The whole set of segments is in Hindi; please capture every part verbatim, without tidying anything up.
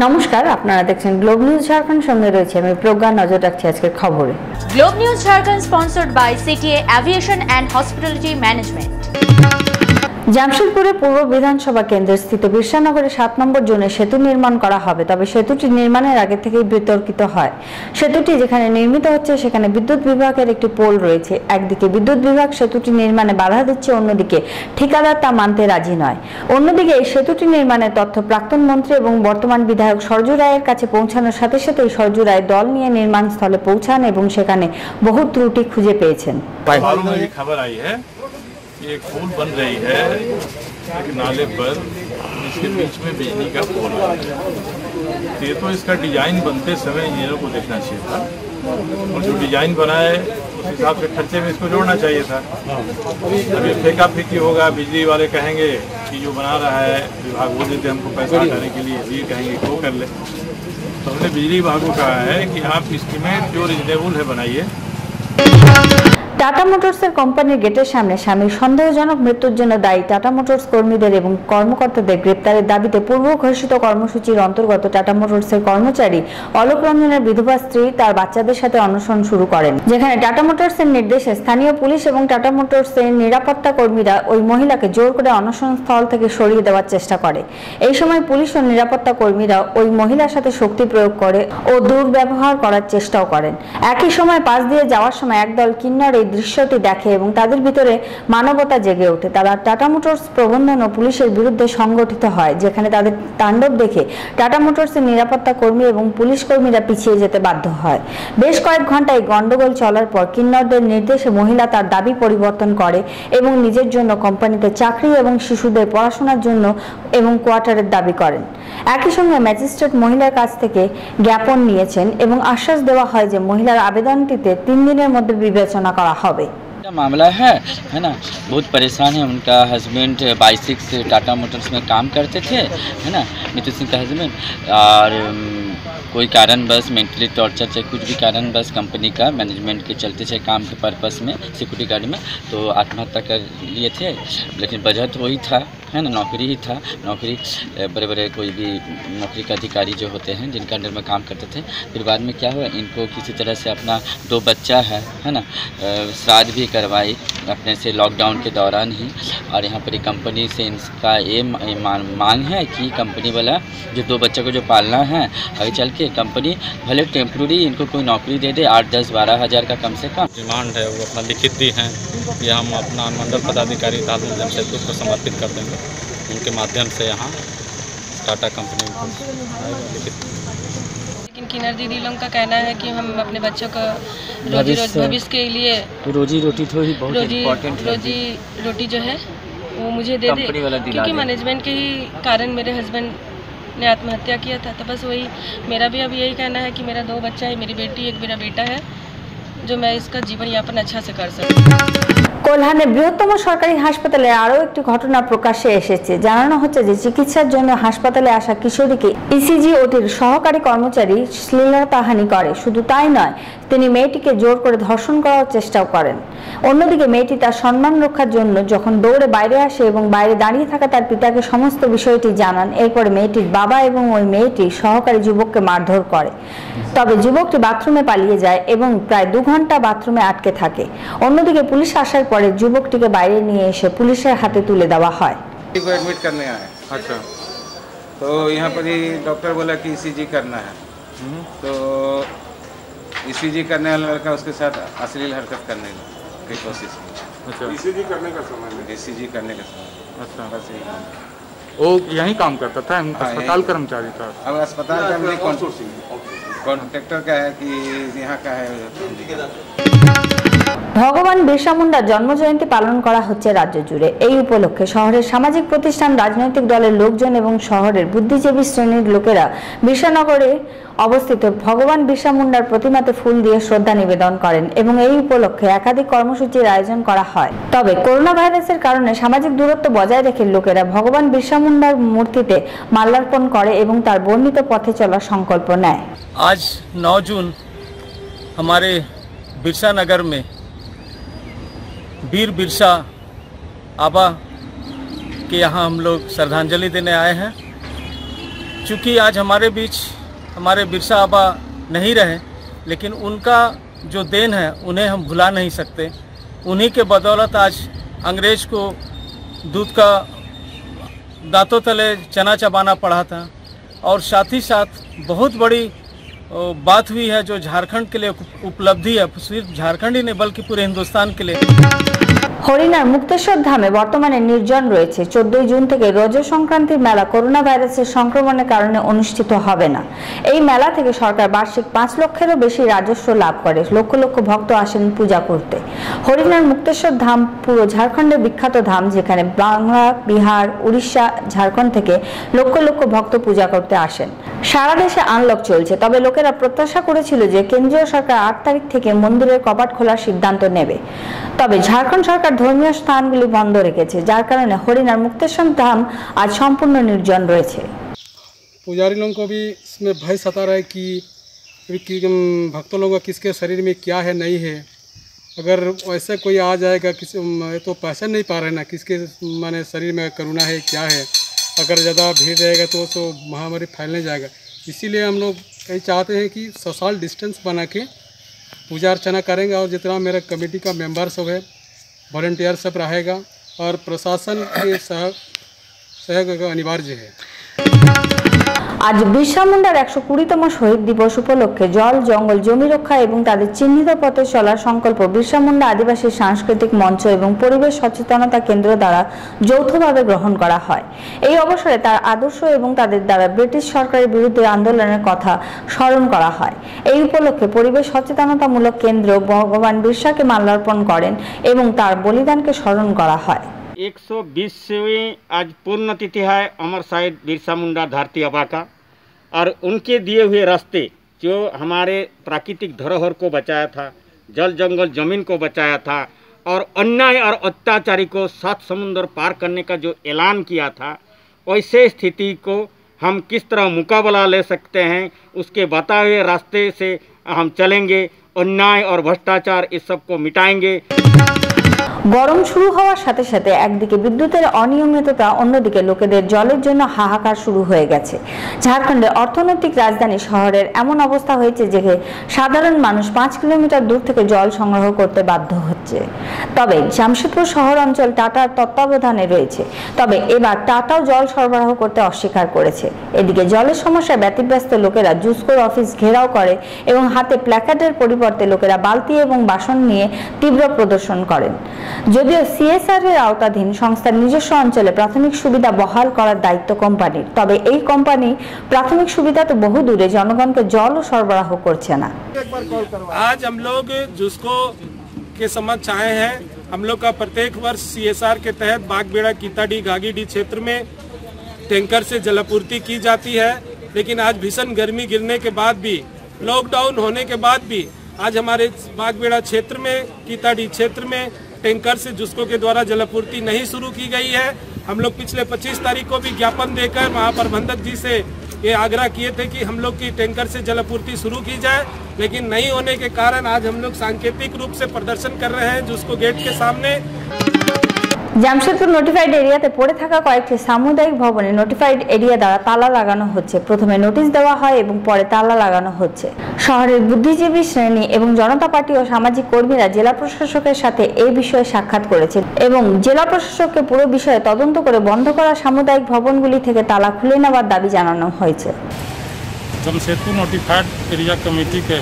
নমস্কার, আপনারা দেখছেন গ্লোব নিউজ ঝাড়খণ্ড। সঙ্গে রয়েছে আমি প্রজ্ঞা। নজর রাখছি আজকের খবরে। Globe News Jharkhand sponsored by CTA aviation and hospitality management. জামশেদপুরে পূর্ব বিধানসভা কেন্দ্রে স্থিত বিরসানগরে সাত নম্বর জোনে সেতু নির্মাণ করা হবে, তবে সেতুটি নির্মাণের আগে থেকেই বিতর্কিত হয়। সেতুটি যেখানে নির্মিত হচ্ছে সেখানে বিদ্যুৎ বিভাগের একটি পোল রয়েছে। একদিকে বিদ্যুৎ বিভাগ সেতুটি নির্মাণে বাধা দিচ্ছে, অন্যদিকে ঠিকাদার তা মানতে রাজি নয়। অন্যদিকে এই সেতুটি নির্মাণের তথ্য প্রাক্তন মন্ত্রী এবং বর্তমান বিধায়ক সরজু রায়ের কাছে পৌঁছানোর সাথে সাথেই সরজু রায় দল নিয়ে নির্মাণ স্থলে পৌঁছান এবং সেখানে বহু ত্রুটি খুঁজে পেয়েছেন। एक पुल बन रही है एक नाले पर, जिसके बीच में बिजली का पोल है। तो ये तो इसका डिजाइन बनते समय इंजीनियरों को देखना चाहिए था, और जो डिजाइन बना है उस हिसाब से खर्चे में इसको जोड़ना चाहिए था। अभी फेंका फेंकी होगा, बिजली वाले कहेंगे कि जो बना रहा है विभाग वो देते हमको पैसा हटाने के लिए, ये कहेंगे वो कर ले। तो हमने बिजली विभाग को कहा है कि आप इस्टीमेट जो रिजनेबल है बनाइए। টাটা মোটরসের কোম্পানির গেটের সামনে স্বামীর সন্দেহজনক মৃত্যুর জন্য দায়ী টাটা মোটরস কর্মীদের এবং কর্মকর্তাদের গ্রেপ্তারের দাবিতে পূর্ব ঘোষিত কর্মসূচির অন্তর্গত টাটা মোটরসের কর্মচারী অলোক রঞ্জনের বিধবা স্ত্রী তার বাচ্চাদের সাথে অনশন শুরু করেন, যেখানে টাটা মোটরসের নির্দেশে স্থানীয় পুলিশ এবং টাটা মোটরসের নিরাপত্তা কর্মীরা ওই মহিলাকে জোর করে অনশন স্থল থেকে সরিয়ে দেওয়ার চেষ্টা করে। এই সময় পুলিশ ও নিরাপত্তা কর্মীরা ওই মহিলার সাথে শক্তি প্রয়োগ করে ও দুর্ব্যবহার করার চেষ্টাও করেন। একই সময় পাশ দিয়ে যাওয়ার সময় একদল কিন্নর এই দৃশ্যটি দেখে এবং তাদের ভিতরে মানবতা জেগে ওঠে। তারা টাটা মোটরস প্রবন্ধন ও পুলিশের বিরুদ্ধে সংগঠিত হয়, যেখানে তাদের তাণ্ডব দেখে টাটা মোটরসের নিরাপত্তা কর্মী এবং পুলিশ কর্মীরা পিছিয়ে যেতে বাধ্য হয়। বেশ কয়েক ঘন্টা এই গন্ডগোল চলার পর কিন্নরদের নির্দেশে মহিলা তার দাবি পরিবর্তন করে এবং নিজের জন্য কোম্পানিতে চাকরি এবং শিশুদের পড়াশোনার জন্য এবং কোয়ার্টারের দাবি করেন। একই সঙ্গে ম্যাজিস্ট্রেট মহিলার কাছ থেকে জ্ঞাপন নিয়েছেন এবং আশ্বাস দেওয়া হয় যে মহিলার আবেদনটিতে তিন দিনের মধ্যে বিবেচনা করা হবে। मामला है है ना, बहुत परेशान है। उनका हस्बैंड बाईसिक्स टाटा मोटर्स में काम करते थे, है ना, नीतू सिंह का हस्बैंड, और कोई कारण बस मेंटली टॉर्चर चाहे कुछ भी कारण बस कंपनी का मैनेजमेंट के चलते चाहे काम के पर्पस में सिक्योरिटी गार्ड में तो आत्महत्या कर लिए थे। लेकिन वजह तो वही था, है ना, नौकरी ही था। नौकरी बड़े बड़े कोई भी नौकरी के अधिकारी जो होते हैं जिनका अंडर में काम करते थे। फिर बाद में क्या हुआ, इनको किसी तरह से अपना दो बच्चा है है ना, श्राद्ध भी करवाई अपने से लॉकडाउन के दौरान ही। और यहाँ पर कंपनी से इनका ये मांग है कि कंपनी वाला जो दो बच्चों को जो पालना है आगे चल के कंपनी भले टेम्प्रोरी इनको कोई नौकरी दे दे, आठ दस बारह हज़ार का कम से कम। डिमांड है वो अपना लिखित दी है कि हम अपना मंडल पदाधिकारी तालमेल जमशेदपुर को समर्पित कर देंगे। उनके माध्यम से यहाँ टाटा कंपनी को लिखित। लेकिन किन्नर दीदी लोगों का कहना है कि हम अपने बच्चों का रोजी भविष्य के लिए रोजी रोटी तो ही बहुत रोजी रोजी रोटी जो है वो मुझे दे दे, क्योंकि मैनेजमेंट के ही कारण मेरे हस्बैंड ने आत्महत्या किया था। तो बस वही मेरा भी अब यही कहना है कि मेरा दो बच्चा है, मेरी बेटी एक मेरा बेटा है, जो मैं इसका जीवन यापन अच्छा से कर सकूं। কল্যাণে বৃহত্তম সরকারি হাসপাতালে আরও একটি ঘটনা প্রকাশ্যে এসেছে। জানানো হচ্ছে যে চিকিৎসার জন্য হাসপাতালে আসা কিশোরীকে ইসিজি ওটির সহকারী কর্মচারী শ্লীলতাহানি করে। শুধু তাই নয়, তিনি মেয়েটিকে জোর করে ধর্ষণ করার চেষ্টাও করেন। অন্যদিকে মেয়েটি তার সম্মান রক্ষার জন্য যখন দৌড়ে বাইরে আসে এবং বাইরে দাঁড়িয়ে থাকা তার পিতাকে সমস্ত বিষয়টি জানান, এরপরে মেয়েটির বাবা এবং ওই মেয়েটি সহকারী যুবককে মারধর করে। তবে যুবকটি বাথরুমে পালিয়ে যায় এবং প্রায় দু ঘন্টা বাথরুমে আটকে থাকে। অন্যদিকে পুলিশ আসার পরে যুবকটিকে বাইরে নিয়ে এসে পুলিশের হাতে তুলে দেওয়া হয়। एडमिट करने आए। अच्छा, तो यहाँ पर ही डॉक्टर बोला कि ईसीजी करना है, तो ईसीजी करने वाला लड़का उसके साथ अश्लील हरकत करने की कोशिश की। अच्छा, ईसीजी करने का समय ईसीजी करने का समय अच्छा, बस यही। वो यहीं काम करता था, अस्पताल कर्मचारी था। अब अस्पताल का कॉन्ट्रैक्टर का है कि यहाँ का है। ভগবান বিরসা মুন্ডার জন্মজয়ন্তী পালন করা হচ্ছে রাজ্য জুড়ে। এই উপলক্ষে শহরের সামাজিক প্রতিষ্ঠান, রাজনৈতিক দলের লোকজন এবং শহরের বুদ্ধিজীবী শ্রেণীর লোকেরা বিরসানগরে অবস্থিত ভগবান বিরসা মুন্ডার প্রতিমাতে ফুল দিয়ে শ্রদ্ধা নিবেদন করেন এবং এই উপলক্ষে একাধিক কর্মসূচির আয়োজন করা হয়। তবে করোনা ভাইরাসের কারণে সামাজিক দূরত্ব বজায় রেখে লোকেরা ভগবান বিরসা মুন্ডার মূর্তিতে মাল্যার্পণ করে এবং তার বর্ণিত পথে চলার সংকল্প নেয়। আজ नौ जून हमारे बिरसा नगर में वीर बिरसा आबा के यहाँ हम लोग श्रद्धांजलि देने आए हैं। चूँकि आज हमारे बीच हमारे बिरसा आबा नहीं रहे, लेकिन उनका जो देन है उन्हें हम भुला नहीं सकते। उन्हीं के बदौलत आज अंग्रेज को दूध का दांतों तले चना चबाना पड़ा था। और साथ ही साथ बहुत बड़ी बात हुई है जो झारखंड के लिए उपलब्धि है, सिर्फ झारखंड ही नहीं बल्कि पूरे हिंदुस्तान के लिए। হরিণার মুক্তেশ্বর ধামে বর্তমানে নির্জন রয়েছে। চোদ্দই জুন থেকে রজ সংক্রান্তির মেলা করোনা ভাইরাসের সংক্রমণের কারণে অনুষ্ঠিত হবে না। এই মেলা থেকে সরকার বার্ষিক পাঁচ লক্ষেরও বেশি রাজস্ব লাভ করে। লক্ষ লক্ষ ভক্ত আসেন পূজা করতে। হরিণার মুক্তেশ্বর ধাম পুরো ঝাড়খণ্ডের বিখ্যাত ধাম, যেখানে বাংলা, বিহার, উড়িষ্যা, ঝাড়খণ্ড থেকে লক্ষ লক্ষ ভক্ত পূজা করতে আসেন। সারা দেশে আনলক চলছে, তবে লোকেরা প্রত্যাশা করেছিল যে কেন্দ্রীয় সরকার আট তারিখ থেকে মন্দিরের কপাট খোলার সিদ্ধান্ত নেবে। তবে ঝাড়খণ্ড সরকার ধর্মীয় স্থানগুলি বন্ধ রেখেছে, যার কারণে হরিণার মুক্তেশ্বর ধাম আজ সম্পূর্ণ নির্জন রয়েছে। पुजारी लोगों को भी इसमें भय सता रहा है कि, कि भक्तों लोगों का किसके शरीर में क्या है नहीं है। अगर वैसे कोई आ जाएगा किसी तो पहचान नहीं पा रहे ना किसके माने शरीर में करुणा है क्या है। अगर ज़्यादा भीड़ रहेगा तो तो महामारी फैलने जाएगा। इसीलिए हम लोग यही चाहते हैं कि सोशल डिस्टेंस बना के पूजा अर्चना करेंगे। और जितना मेरा कमेटी का मेंबर सब है, वॉलंटियर सब रहेगा और प्रशासन के सहयोग अनिवार्य है। আজ বিরসা মুন্ডার একশো কুড়িতম শহীদ দিবস উপলক্ষে জল, জঙ্গল, জমি রক্ষা এবং তাদের চিহ্নিত পথে চলার সংকল্প বিরসা মুন্ডা আদিবাসী সাংস্কৃতিক মঞ্চ এবং পরিবেশ সচেতনতা কেন্দ্র দ্বারা যৌথভাবে গ্রহণ করা হয়। এই অবসরে তার আদর্শ এবং তাদের দ্বারা ব্রিটিশ সরকারের বিরুদ্ধে আন্দোলনের কথা স্মরণ করা হয়। এই উপলক্ষে পরিবেশ সচেতনতামূলক কেন্দ্র ভগবান বিরসাকে মাল্যার্পণ করেন এবং তার বলিদানকে স্মরণ করা হয়। एक सौ बीसवीं आज पुण्यतिथि है अमर शहीद बिरसा मुंडा धरती आबा का। और उनके दिए हुए रास्ते जो हमारे प्राकृतिक धरोहर को बचाया था, जल जंगल ज़मीन को बचाया था, और अन्याय और अत्याचारी को सात समुंदर पार करने का जो ऐलान किया था, वैसे स्थिति को हम किस तरह मुकाबला ले सकते हैं, उसके बताए हुए रास्ते से हम चलेंगे। अन्याय और भ्रष्टाचार इस सब को मिटाएंगे। গরম শুরু হওয়ার সাথে সাথে একদিকে বিদ্যুতের অনিয়মিততা, অন্যদিকে লোকেদের জলের জন্য হাহাকার শুরু হয়ে গেছে। ঝাড়খণ্ডের অর্থনৈতিক রাজধানী শহরের এমন অবস্থা হয়েছে যে সাধারণ মানুষ পাঁচ কিলোমিটার দূর থেকে জল সংগ্রহ করতে বাধ্য হচ্ছে। তবে জামশেদপুর শহর অঞ্চল টাটার তত্ত্বাবধানে রয়েছে, তবে এবার টাটাও জল সরবরাহ করতে অস্বীকার করেছে। এদিকে জলের সমস্যায় ব্যতিব্যস্ত লোকেরা জুসকোর অফিস ঘেরাও করে এবং হাতে প্ল্যাকার্ডের পরিবর্তে লোকেরা বালতি এবং বাসন নিয়ে তীব্র প্রদর্শন করেন। যদিও সিএসআর এর আওতাধীন সংস্থার নিজস্ব অঞ্চলে প্রাথমিক সুবিধা বহাল করার দায়িত্ব কোম্পানির, তবে এই কোম্পানি প্রাথমিক সুবিধা তো বহু দূরে জনগণকে জল সরবরাহ করছে না। आज हम लोग जिसको के समक्ष आए हैं, हम लोग का प्रत्येक वर्ष सीएसआर के तहत बागबेड़ा, कीताडी, गागीडी क्षेत्र में टैंकर से जलापूर्ति की जाती है। लेकिन आज भीषण गर्मी गिरने के बाद भी, लॉकडाउन होने के बाद भी आज हमारे बागबेड़ा क्षेत्र में, कीताडी क्षेत्र में टैंकर से जुस्को के द्वारा जलापूर्ति नहीं शुरू की गई है। हम लोग पिछले पच्चीस तारीख को भी ज्ञापन देकर महाप्रबंधक जी से ये आग्रह किए थे कि हम लोग की टैंकर से जलापूर्ति शुरू की जाए, लेकिन नहीं होने के कारण आज हम लोग सांकेतिक रूप से प्रदर्शन कर रहे हैं जुस्को गेट के सामने। জামশেদপুর নোটিফাইড এরিয়াতে পড়ে থাকা কয়েকটি সামুদায়িক ভবনে নোটিফাইড এরিয়া দ্বারা তালা লাগানো হচ্ছে। প্রথমে নোটিশ দেওয়া হয় এবং পরে তালা লাগানো হচ্ছে। শহরের বুদ্ধিজীবী শ্রেণী এবং জনতা পার্টি ও সামাজিক কর্মীরা জেলা প্রশাসকের সাথে এই বিষয়ে সাক্ষাৎ করেছেন এবং জেলা প্রশাসককে পুরো বিষয়ে তদন্ত করে বন্ধ করা সামুদায়িক ভবনগুলি থেকে তালা খুলে নেওয়ার দাবি জানানো হয়েছে। जमशेदपुर नोटिफाइड एरिया कमेटी के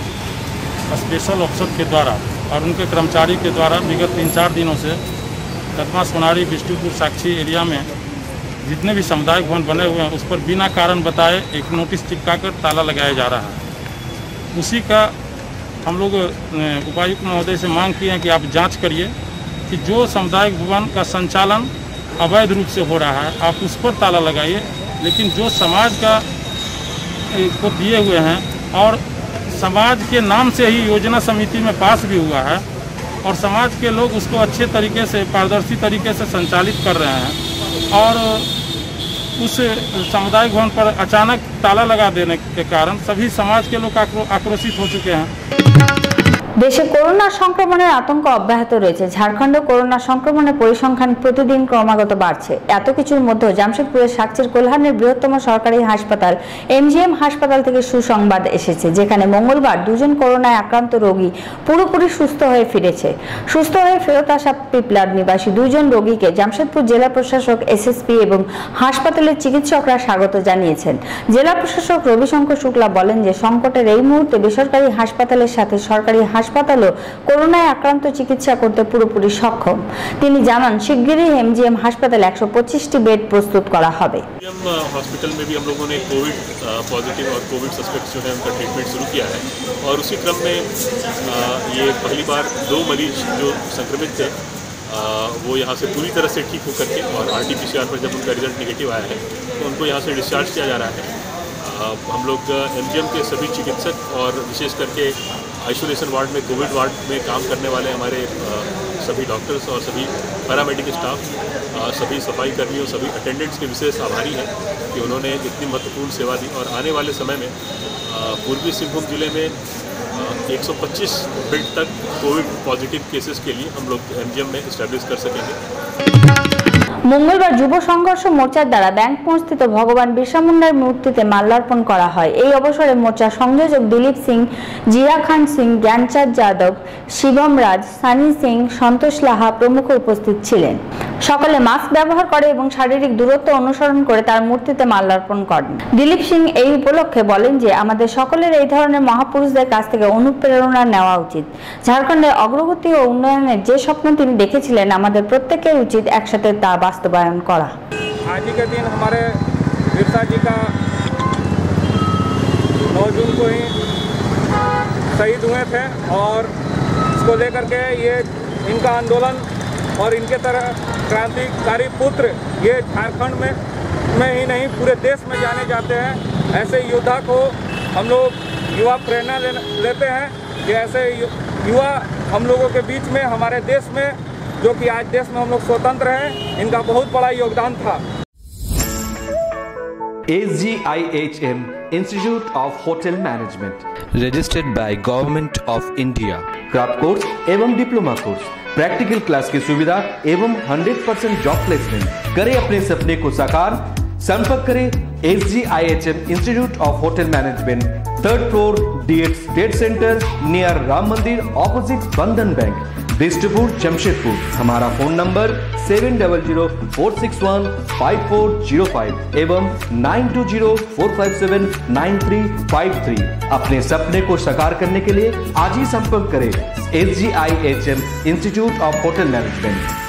स्पेशल ऑफिसर के द्वारा और उनके कर्मचारी के द्वारा विगत तीन चार दिनों से कदमा, सोनारी, बिष्टुपुर, साक्षी एरिया में जितने भी सामुदायिक भवन बने हुए हैं उस पर बिना कारण बताए एक नोटिस चिपका कर ताला लगाया जा रहा है। उसी का हम लोग उपायुक्त महोदय से मांग किए हैं कि आप जांच करिए कि जो सामुदायिक भवन का संचालन अवैध रूप से हो रहा है आप उस पर ताला लगाइए, लेकिन जो समाज का को दिए हुए हैं और समाज के नाम से ही योजना समिति में पास भी हुआ है और समाज के लोग उसको अच्छे तरीके से, पारदर्शी तरीके से संचालित कर रहे हैं, और उस सामुदायिक भवन पर अचानक ताला लगा देने के कारण सभी समाज के लोग आक्रोशित हो चुके हैं। দেশে করোনা সংক্রমণের আতঙ্ক অব্যাহত রয়েছে। ঝাড়খণ্ডে করোনা সংক্রমণের পরিসংখ্যান প্রতিদিন ক্রমাগত বাড়ছে। এত কিছুর মধ্যে জামশেদপুরের সাকচির কোলহানের বৃহত্তম সরকারি হাসপাতাল এমজিএম হাসপাতাল থেকে সুসংবাদ এসেছে, যেখানে মঙ্গলবার দুজন করোনায় আক্রান্ত রোগী পুরোপুরি সুস্থ হয়ে ফিরেছে। সুস্থ হয়ে ফেরত আসা পিপলার নিবাসী দুজন রোগীকে জামশেদপুর জেলা প্রশাসক, এসএসপি এবং হাসপাতালের চিকিৎসকরা স্বাগত জানিয়েছেন। জেলা প্রশাসক রবিশঙ্কর শুক্লা বলেন যে সংকটের এই মুহূর্তে বেসরকারি হাসপাতালের সাথে সরকারি হাসপাতালও করোনায় আক্রান্ত চিকিৎসা করতে পুরোপুরি সক্ষম। তিনি জানান শিগগিরই एमजीएम হাসপাতালে একশো পঁচিশটি বেড প্রস্তুত করা হবে। हॉस्पिटल में भी हम लोगों ने कोविड पॉजिटिव और कोविड सस्पेक्ट जो है उनका ट्रीटमेंट शुरू किया है और उसी क्रम में ये पहली बार दो मरीज जो संक्रमित थे वो यहाँ से पूरी तरह से ठीक होकर के और R T P C R पर जब उनका रिजल्ट निगेटिव आया है तो उनको यहाँ से डिस्चार्ज किया जा रहा है। हम लोग एमजीएम के सभी चिकित्सक और विशेष करके आइसोलेशन वार्ड में, कोविड वार्ड में काम करने वाले हमारे सभी डॉक्टर्स और सभी पैरामेडिकल स्टाफ, सभी सफाई कर्मियों, सभी अटेंडेंट्स के विशेष आभारी हैं कि उन्होंने इतनी महत्वपूर्ण सेवा दी और आने वाले समय में पूर्वी सिंहभूम जिले में एक सौ पच्चीस बेड तक कोविड पॉजिटिव केसेस के लिए हम लोग एमजीएम में इस्टेब्लिश कर सकेंगे। মঙ্গলবার যুব সংঘর্ষ মোর্চার দ্বারা ব্যাংকমোড়স্থিত ভগবান বিরসা মুন্ডার মূর্তিতে মাল্যার্পণ করা হয়। এই অবসরে মোর্চার সংযোজক দিলীপ সিং, জিয়া খান সিং, জ্ঞানচাঁদ যাদব, শিবম রাজ, সানি সিং, সন্তোষ লাহা প্রমুখ উপস্থিত ছিলেন। সকলে মাস্ক ব্যবহার করে এবং শারীরিক দূরত্ব অনুসরণ করে তার মূর্তিতে মাল্যার্পণ করেন। দিলীপ সিং এই উপলক্ষে বলেন যে আমাদের সকলের এই ধরনের মহাপুরুষদের কাছ থেকে অনুপ্রেরণা নেওয়া উচিত। ঝাড়খণ্ডের অগ্রগতি ও উন্নয়নের যে স্বপ্ন তিনি দেখেছিলেন আমাদের প্রত্যেকের উচিত একসাথে তা বাস্তবায়ন করা। आज ही के दिन हमारे बिरसा जी का नौ जून को ही शहीद हुए थे और इसको लेकर के ये इनका आंदोलन और इनके तरह क्रांतिकारी पुत्र ये झारखंड में में ही नहीं पूरे देश में जाने जाते हैं। ऐसे योद्धा को हम लोग युवा प्रेरणा ले, लेते हैं कि ऐसे युवा हम लोगों के बीच में हमारे देश में, जो कि आज देश में हम लोग स्वतंत्र हैं, इनका बहुत बड़ा योगदान था। S G I H M institute of hotel management registered by government of India. Craft course एवं डिप्लोमा कोर्स, प्रैक्टिकल क्लास की सुविधा एवं हंड्रेड परसेंट जॉब प्लेसमेंट। करें अपने सपने को साकार। संपर्क करें S G I H M institute of hotel management, third floor, D eights trade centre, near Ram Mandir, opposite Bandhan bank, Bishtupur, Jamshedpur. हमारा phone number seven double zero four six one five four zero five एवं nine two zero four five seven nine three five three. अपने सपने को साकार करने के लिए आज ही संपर्क करें S G I H M institute of hotel management.